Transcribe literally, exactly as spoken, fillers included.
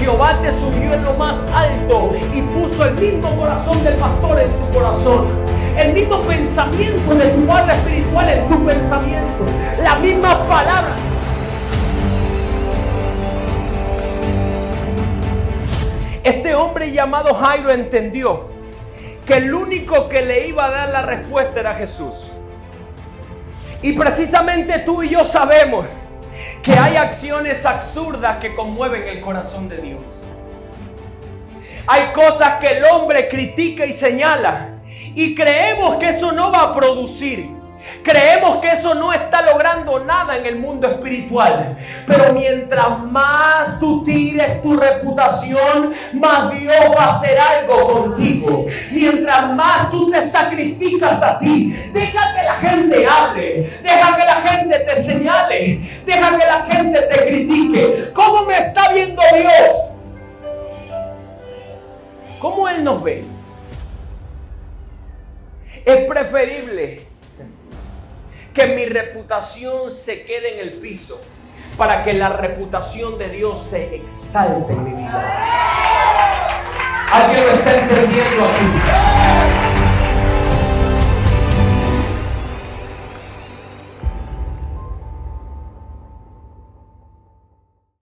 Jehová te subió en lo más alto y puso el mismo corazón del pastor en tu corazón. El mismo pensamiento de tu padre espiritual en tu pensamiento. La misma palabra. Este hombre llamado Jairo entendió que el único que le iba a dar la respuesta era Jesús. Y precisamente tú y yo sabemos que hay acciones absurdas que conmueven el corazón de Dios. Hay cosas que el hombre critica y señala y creemos que eso no va a producir. Creemos que eso no está logrando nada en el mundo espiritual. Pero mientras más tú tires tu reputación, más Dios va a hacer algo contigo. Mientras más tú te sacrificas a ti, deja que la gente hable, deja que la gente te señale, deja que la gente te critique. ¿Cómo me está viendo Dios? ¿Cómo Él nos ve? Es preferible que mi reputación se quede en el piso para que la reputación de Dios se exalte en mi vida. ¿Alguien lo está entendiendo aquí?